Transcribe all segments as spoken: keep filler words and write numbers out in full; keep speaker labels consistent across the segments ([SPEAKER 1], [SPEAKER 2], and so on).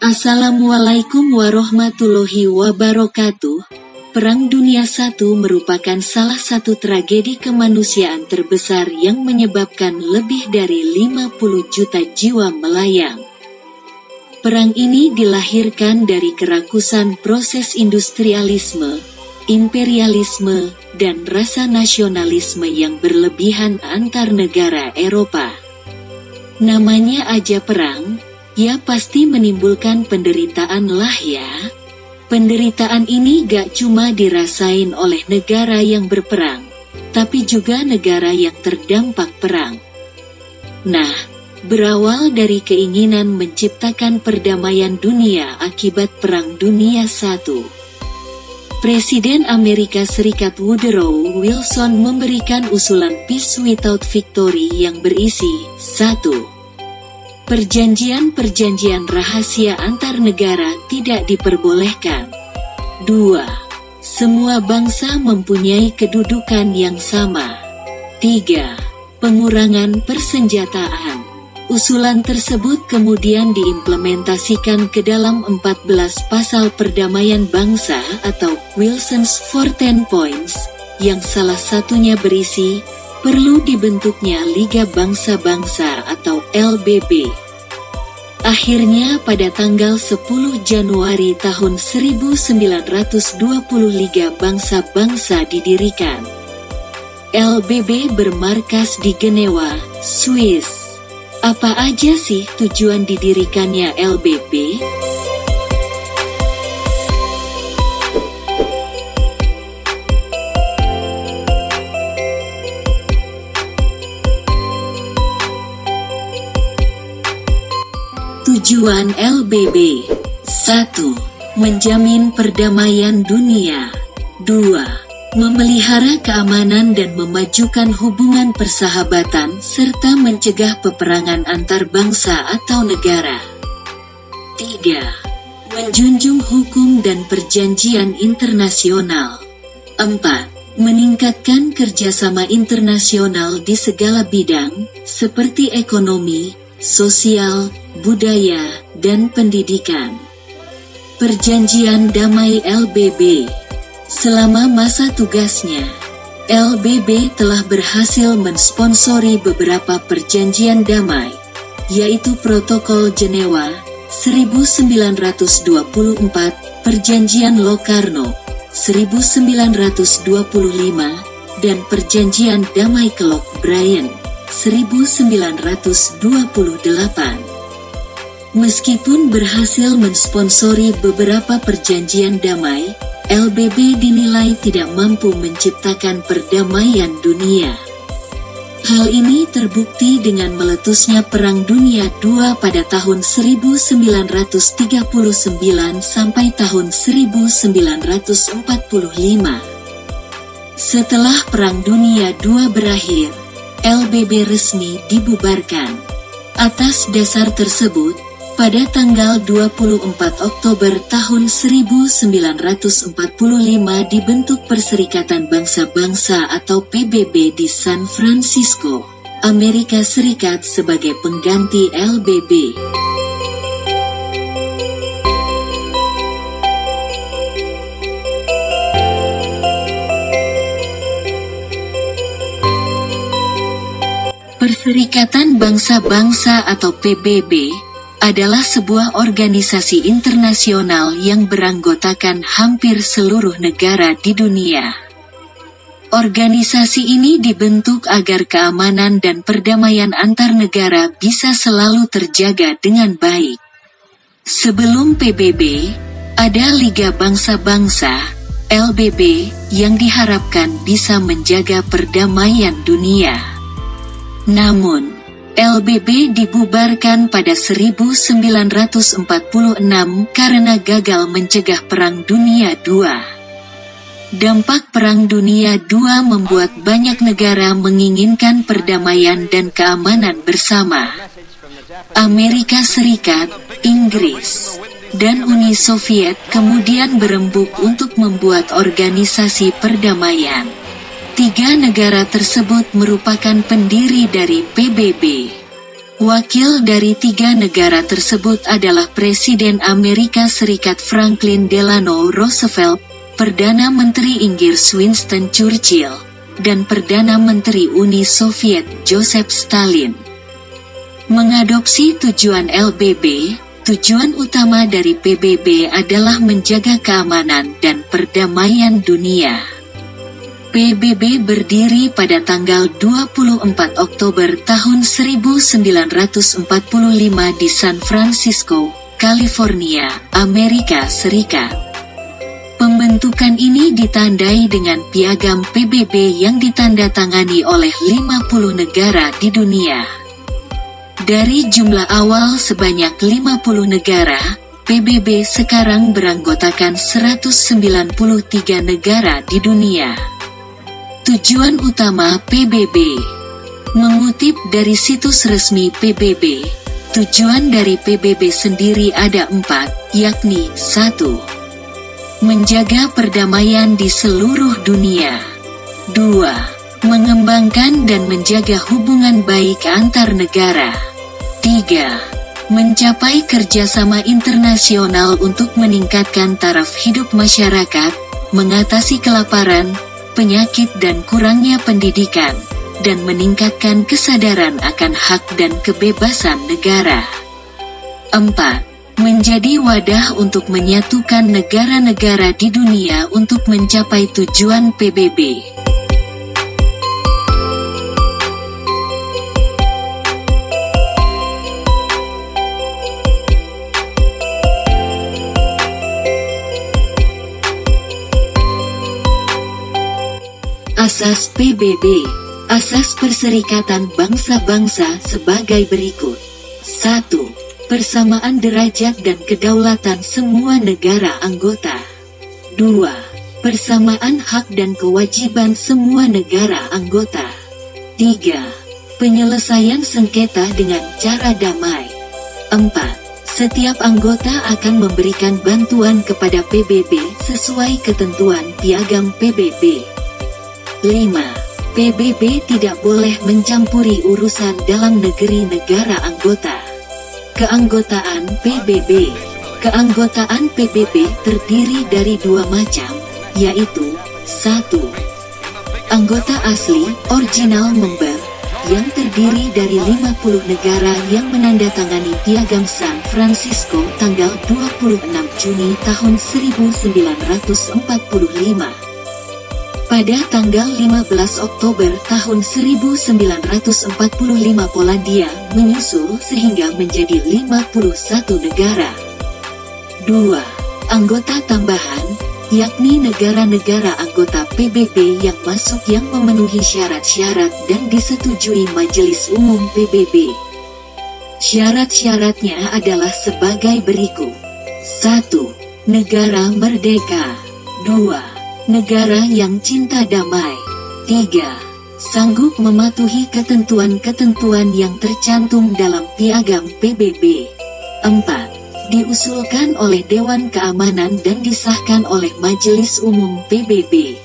[SPEAKER 1] Assalamualaikum warahmatullahi wabarakatuh. Perang Dunia Satu merupakan salah satu tragedi kemanusiaan terbesar yang menyebabkan lebih dari lima puluh juta jiwa melayang. Perang ini dilahirkan dari kerakusan proses industrialisme, imperialisme, dan rasa nasionalisme yang berlebihan antar negara Eropa. Namanya aja perang, ya pasti menimbulkan penderitaan lah ya. Penderitaan ini gak cuma dirasain oleh negara yang berperang, tapi juga negara yang terdampak perang. Nah, berawal dari keinginan menciptakan perdamaian dunia akibat Perang Dunia Satu, Presiden Amerika Serikat Woodrow Wilson memberikan usulan Peace Without Victory yang berisi satu. Perjanjian-perjanjian rahasia antar negara tidak diperbolehkan. dua. Semua bangsa mempunyai kedudukan yang sama. tiga. Pengurangan persenjataan. Usulan tersebut kemudian diimplementasikan ke dalam empat belas pasal perdamaian bangsa atau Wilson's fourteen Points, yang salah satunya berisi perlu dibentuknya Liga Bangsa-Bangsa atau L B B. Akhirnya pada tanggal sepuluh Januari tahun seribu sembilan ratus dua puluh Liga Bangsa-Bangsa didirikan. L B B bermarkas di Genewa, Swiss. Apa aja sih tujuan didirikannya L B B? Tujuan L B B. satu. Menjamin perdamaian dunia. dua. Memelihara keamanan dan memajukan hubungan persahabatan serta mencegah peperangan antar bangsa atau negara. tiga. Menjunjung hukum dan perjanjian internasional. empat. Meningkatkan kerjasama internasional di segala bidang, seperti ekonomi, sosial, budaya, dan pendidikan. Perjanjian Damai L B B. Selama masa tugasnya, L B B telah berhasil mensponsori beberapa perjanjian damai, yaitu Protokol Jenewa seribu sembilan ratus dua puluh empat, Perjanjian Locarno seribu sembilan ratus dua puluh lima, dan Perjanjian Damai Kelok Bryan seribu sembilan ratus dua puluh delapan. Meskipun berhasil mensponsori beberapa perjanjian damai, L B B dinilai tidak mampu menciptakan perdamaian dunia. Hal ini terbukti dengan meletusnya Perang Dunia kedua pada tahun seribu sembilan ratus tiga puluh sembilan sampai tahun seribu sembilan ratus empat puluh lima. Setelah Perang Dunia kedua berakhir, L B B resmi dibubarkan. Atas dasar tersebut, pada tanggal dua puluh empat Oktober tahun seribu sembilan ratus empat puluh lima dibentuk Perserikatan Bangsa-Bangsa atau P B B di San Francisco, Amerika Serikat sebagai pengganti L B B. Perserikatan Bangsa-Bangsa atau P B B adalah sebuah organisasi internasional yang beranggotakan hampir seluruh negara di dunia. Organisasi ini dibentuk agar keamanan dan perdamaian antar negara bisa selalu terjaga dengan baik. Sebelum P B B, ada Liga Bangsa-Bangsa, L B B, yang diharapkan bisa menjaga perdamaian dunia. Namun, L B B dibubarkan pada seribu sembilan ratus empat puluh enam karena gagal mencegah Perang Dunia kedua. Dampak Perang Dunia kedua membuat banyak negara menginginkan perdamaian dan keamanan bersama. Amerika Serikat, Inggris, dan Uni Soviet kemudian berembuk untuk membuat organisasi perdamaian. Tiga negara tersebut merupakan pendiri dari P B B. Wakil dari tiga negara tersebut adalah Presiden Amerika Serikat Franklin Delano Roosevelt, Perdana Menteri Inggris Winston Churchill, dan Perdana Menteri Uni Soviet Joseph Stalin. Mengadopsi tujuan L B B, tujuan utama dari P B B adalah menjaga keamanan dan perdamaian dunia. P B B berdiri pada tanggal dua puluh empat Oktober tahun seribu sembilan ratus empat puluh lima di San Francisco, California, Amerika Serikat. Pembentukan ini ditandai dengan piagam P B B yang ditandatangani oleh lima puluh negara di dunia. Dari jumlah awal sebanyak lima puluh negara, P B B sekarang beranggotakan seratus sembilan puluh tiga negara di dunia. Tujuan utama P B B. Mengutip dari situs resmi P B B, tujuan dari P B B sendiri ada empat, yakni satu. Menjaga perdamaian di seluruh dunia. dua. Mengembangkan dan menjaga hubungan baik antar negara. tiga. Mencapai kerjasama internasional untuk meningkatkan taraf hidup masyarakat, mengatasi kelaparan, penyakit dan kurangnya pendidikan, dan meningkatkan kesadaran akan hak dan kebebasan negara. empat. Menjadi wadah untuk menyatukan negara-negara di dunia untuk mencapai tujuan P B B. Asas P B B. Asas Perserikatan Bangsa-Bangsa sebagai berikut. satu. Persamaan derajat dan kedaulatan semua negara anggota. dua. Persamaan hak dan kewajiban semua negara anggota. tiga. Penyelesaian sengketa dengan cara damai. empat. Setiap anggota akan memberikan bantuan kepada P B B sesuai ketentuan piagam P B B. lima. P B B tidak boleh mencampuri urusan dalam negeri negara anggota. Keanggotaan P B B. Keanggotaan P B B terdiri dari dua macam, yaitu satu. Anggota asli, original member, yang terdiri dari lima puluh negara yang menandatangani piagam San Francisco tanggal dua puluh enam Juni tahun seribu sembilan ratus empat puluh lima. Pada tanggal lima belas Oktober tahun seribu sembilan ratus empat puluh lima Polandia menyusul sehingga menjadi lima puluh satu negara. dua. Anggota tambahan, yakni negara-negara anggota P B B yang masuk yang memenuhi syarat-syarat dan disetujui Majelis Umum P B B. Syarat-syaratnya adalah sebagai berikut. satu. Negara merdeka. dua. Negara yang cinta damai. tiga. Sanggup mematuhi ketentuan-ketentuan yang tercantum dalam piagam P B B. empat. Diusulkan oleh Dewan Keamanan dan disahkan oleh Majelis Umum P B B.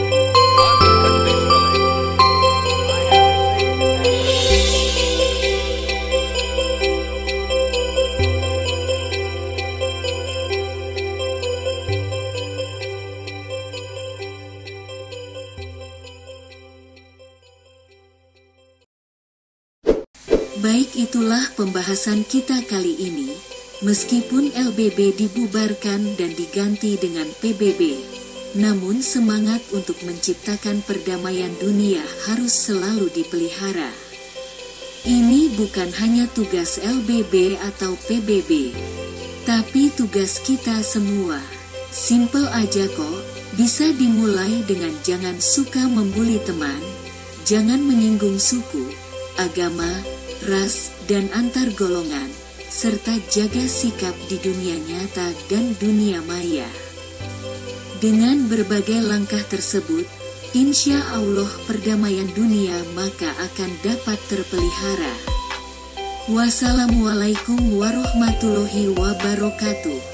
[SPEAKER 1] Baik, itulah pembahasan kita kali ini. Meskipun L B B dibubarkan dan diganti dengan P B B, namun semangat untuk menciptakan perdamaian dunia harus selalu dipelihara. Ini bukan hanya tugas L B B atau P B B, tapi tugas kita semua. Simple aja kok, bisa dimulai dengan jangan suka membuli teman, jangan menyinggung suku, agama, ras, dan antar golongan, serta jaga sikap di dunia nyata dan dunia maya. Dengan berbagai langkah tersebut, insya Allah perdamaian dunia maka akan dapat terpelihara. Wassalamualaikum warahmatullahi wabarakatuh.